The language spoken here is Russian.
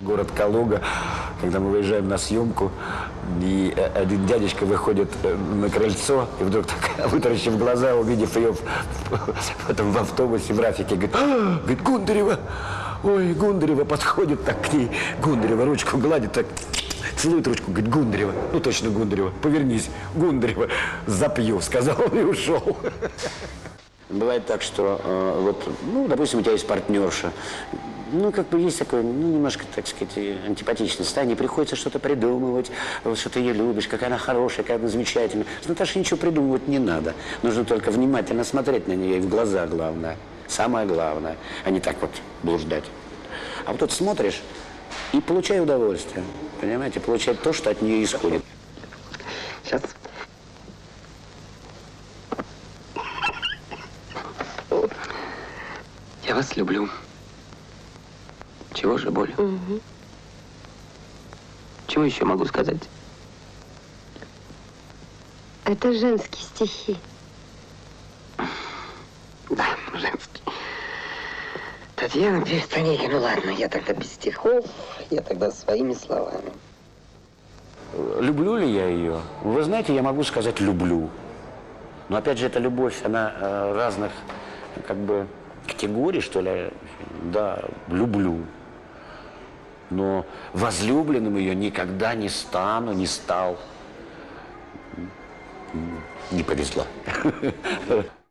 Город Калуга, когда мы выезжаем на съемку, и один дядечка выходит на крыльцо, и вдруг так, вытаращив глаза, увидев ее в автобусе, в Рафике, говорит, Гундарева! Ой, Гундарева подходит так к ней, Гундарева ручку гладит, так целует ручку, говорит, Гундарева, ну точно Гундарева, повернись, Гундарева, запью, сказал он и ушел. Бывает так, что вот, ну, допустим, у тебя есть партнерша, ну, как бы есть такое, ну, немножко, так сказать, антипатичное состояние, приходится что-то придумывать, вот, что ты ее любишь, какая она хорошая, какая она замечательная. С Наташей ничего придумывать не надо, нужно только внимательно смотреть на нее и в глаза, главное, самое главное, а не так вот блуждать. А вот тут смотришь и получай удовольствие, понимаете, получай то, что от нее исходит. Сейчас. Я вас люблю. Чего же боль? Угу. Чего еще могу сказать? Это женские стихи. Да, женские. Татьяна, перестаньте. Ну ладно, я тогда без стихов, я тогда своими словами. Люблю ли я ее? Вы знаете, я могу сказать «люблю». Но опять же, эта любовь, она разных, как бы, категорий, что ли. Да, люблю. Но возлюбленным ее никогда не стану, не стал. Не повезло.